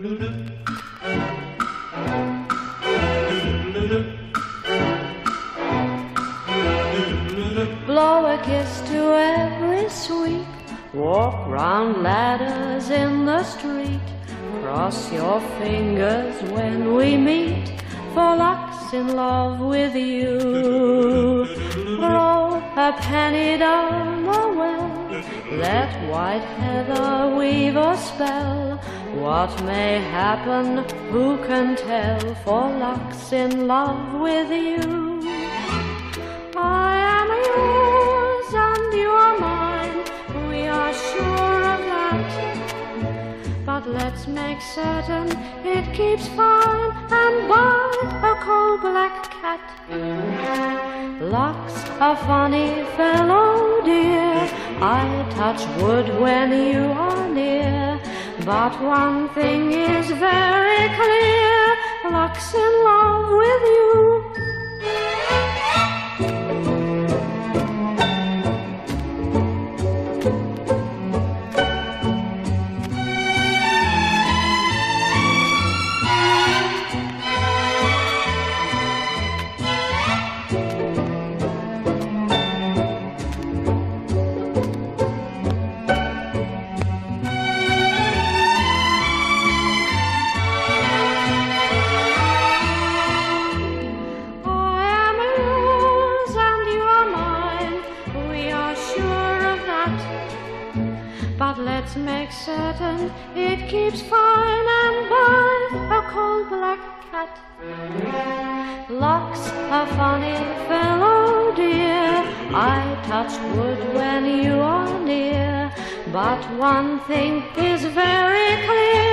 Blow a kiss to every sweet, walk round ladders in the street, cross your fingers when we meet, for luck's in love with you. Throw a penny down the well, let white heather weave a spell. What may happen, who can tell, for luck's in love with you. I am yours and you are mine, we are sure of that. But let's make certain it keeps fine and buy a coal black cat. Luck's a funny fellow, dear, I touch wood when you are near. But one thing is very clear, luck's in love with you. But let's make certain it keeps fine and buy a coal black cat. Luck's a funny fellow, dear, I touch wood when you are near. But one thing is very clear,